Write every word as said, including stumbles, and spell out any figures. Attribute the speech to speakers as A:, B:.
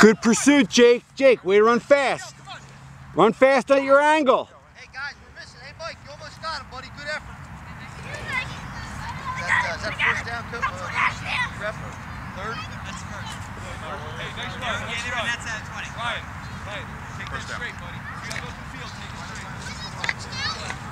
A: Good pursuit, Jake. Jake, way to run fast. Run fast at your angle.
B: Hey guys, we're missing. Hey Mike, you almost got him, buddy. Good effort. Is that, uh, is that first down, Coach? Uh, ref? Third? That's first.
C: Hey, nice run. Get it, and that's at twenty. Ryan, Ryan, take that straight, buddy. You gotta go through the field, take it straight.